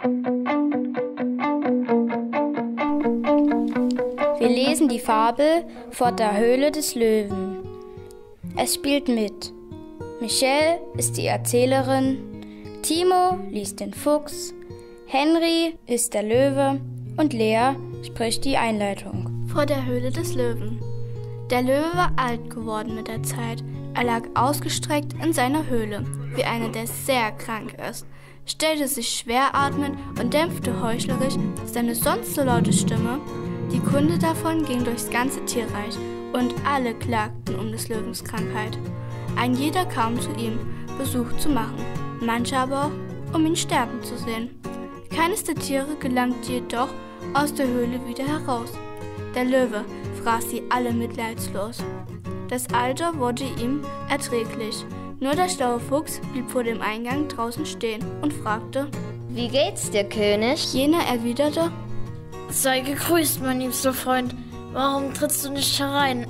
Wir lesen die Fabel vor der Höhle des Löwen. Es spielt mit. Michelle ist die Erzählerin, Timo liest den Fuchs, Henry ist der Löwe und Lea spricht die Einleitung. Vor der Höhle des Löwen. Der Löwe war alt geworden mit der Zeit. Er lag ausgestreckt in seiner Höhle, wie einer, der sehr krank ist, stellte sich schwer atmend und dämpfte heuchlerisch seine sonst so laute Stimme. Die Kunde davon ging durchs ganze Tierreich und alle klagten um des Löwens Krankheit. Ein jeder kam zu ihm, Besuch zu machen, manche aber auch, um ihn sterben zu sehen. Keines der Tiere gelangte jedoch aus der Höhle wieder heraus. Der Löwe fraß sie alle mitleidslos. Das Alter wurde ihm erträglich. Nur der schlaue Fuchs blieb vor dem Eingang draußen stehen und fragte: Wie geht's dir, König? Jener erwiderte: Sei gegrüßt, mein liebster Freund. Warum trittst du nicht herein?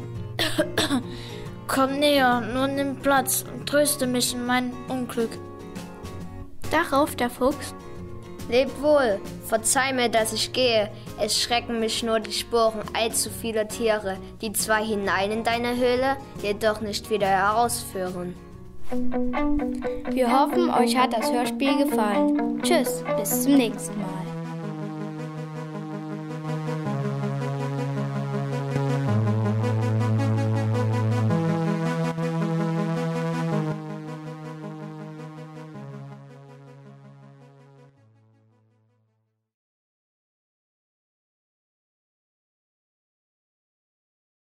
Komm näher, nur nimm Platz und tröste mich in mein Unglück. Darauf der Fuchs: Leb wohl, verzeih mir, dass ich gehe. Es schrecken mich nur die Sporen allzu vieler Tiere, die zwar hinein in deine Höhle, jedoch nicht wieder herausführen. Wir hoffen, euch hat das Hörspiel gefallen. Tschüss, bis zum nächsten Mal.